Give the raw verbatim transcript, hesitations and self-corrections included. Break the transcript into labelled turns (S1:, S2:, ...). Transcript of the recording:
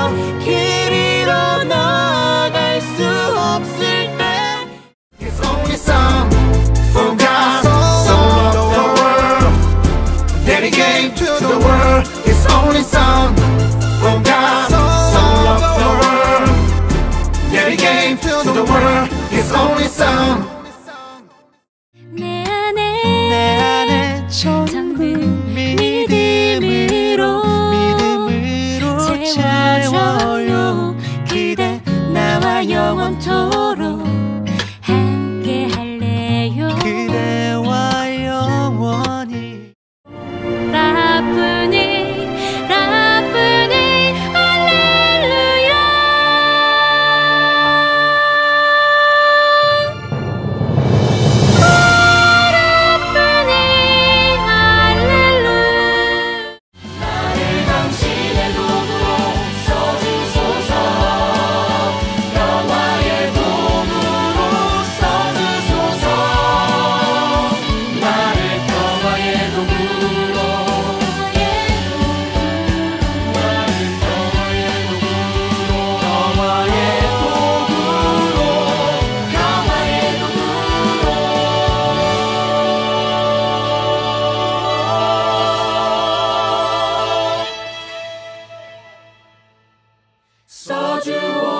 S1: 길 잃어 나갈 수 없을 때 It's only song for God So love the world That he gave to the world It's only song for God So love the world That he gave to the world It's only song
S2: 내 안에 내 안에 전부 믿음으로 믿음으로 채워요 그대 나와 영원토록 함께 할래요 그대와 영원히 라프니 라프니 할렐루야
S1: 써주오